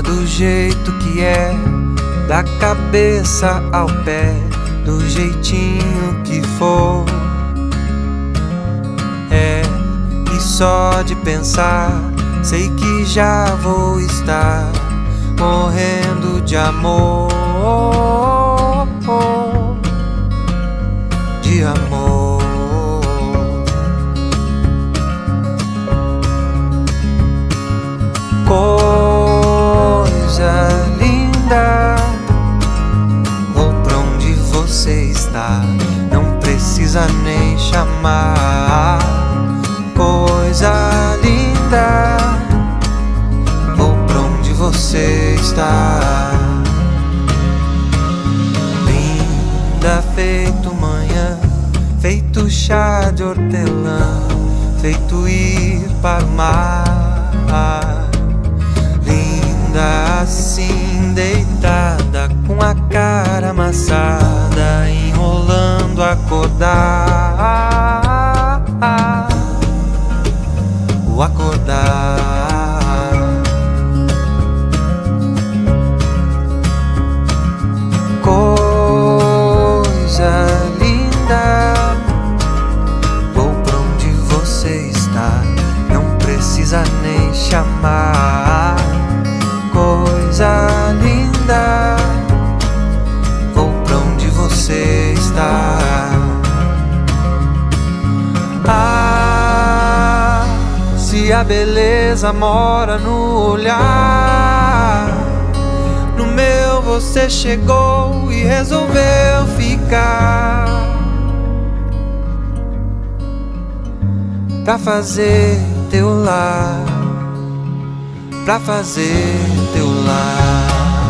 do jeito que é, da cabeça ao pé, do jeitinho que for. É, e só de pensar, sei que já vou estar morrendo de amor, de amor. Coisa linda, vou pra onde você está, não precisa nem chamar. Coisa linda, vou pra onde você está. Linda feito manhã, feito chá de hortelã, feito ir para o mar. Linda assim deitada, com a cara amassada, enrolando acordar. O acordar. Coisa linda, vou pra onde você está, não precisa nem chamar. Coisa linda, vou pra onde você está. Ah, se a beleza mora no olhar, no meu você chegou e resolveu ficar, pra fazer teu lar, pra fazer teu lar.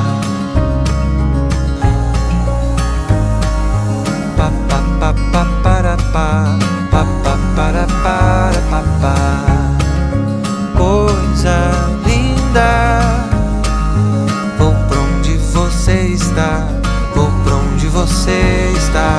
Pa pa pa pa para pa, pa pa para pa pa. Coisa linda, vou pra onde você está, vou pra onde você está.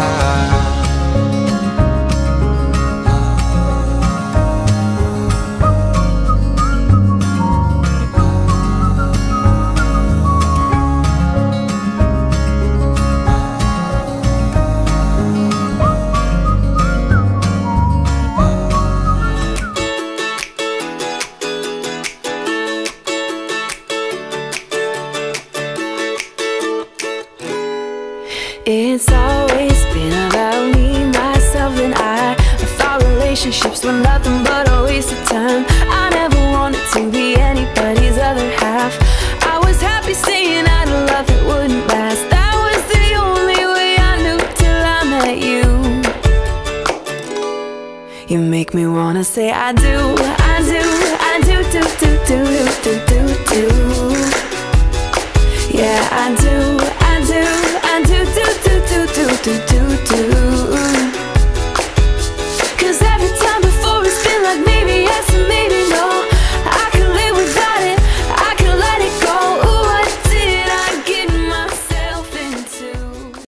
It's always been about me, myself and I thought relationships were nothing but a waste of time. I never wanted to be anybody's other half. I was happy saying out of love it wouldn't last. That was the only way I knew till I met you. You make me wanna say I do, I do, I do, do, do, do, do, do.